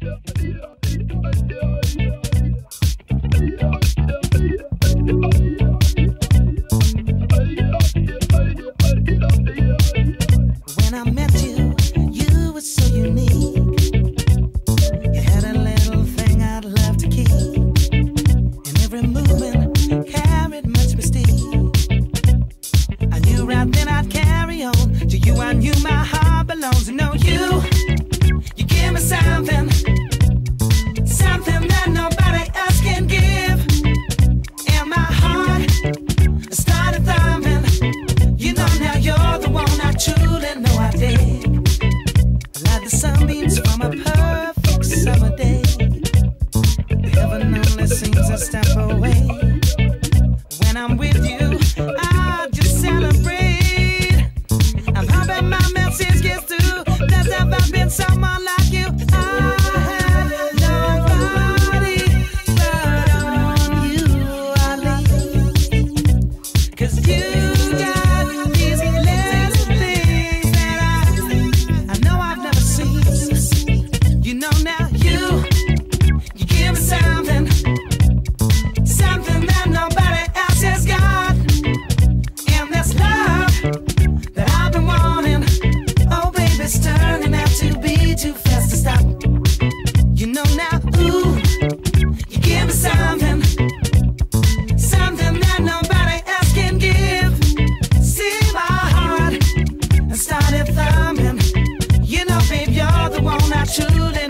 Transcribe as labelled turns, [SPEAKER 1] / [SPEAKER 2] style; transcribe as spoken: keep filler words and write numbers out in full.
[SPEAKER 1] When I met you, you were so unique. You had a little thing I'd love to keep, and every movement carried much mystique. I knew right then I'd carry on. To you I knew my heart belongs. To know you, you give me something, something that nobody else can give. And my heart started thumping. You know now you're the one I truly know I dig. Like the sunbeams from a perfect summer day. Heaven only seems a step away. When I'm with you, I just celebrate. I'm hoping my message gets through. There's never been someone like you. I had nobody but on you I lean. 'Cause you got these little things that I, I know I've never seen. You know now you, you give me something, something that nobody else has got. And this love that I've been wanting, oh baby, it's turning out to be too fast to stop. You know now, ooh, you give me something, something that nobody else can give. See my heart, I started thumping. You know, babe, you're the one I truly